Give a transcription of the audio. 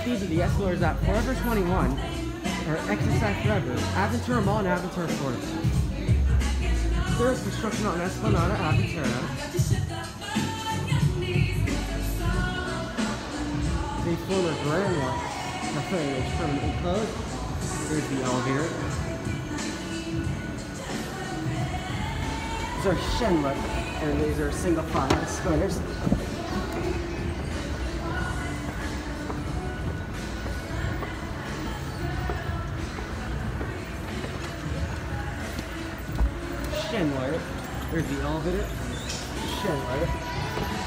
these are the escalators at Forever 21, or XXI Forever, Aventura Mal and Aventura Forever. There is construction on Esplanada Aventura. The former Grand Cafe is permanently closed. Here's the elevator. These are Schindler, and these are single file escalators. Schindler. There's the elevator. Schindler.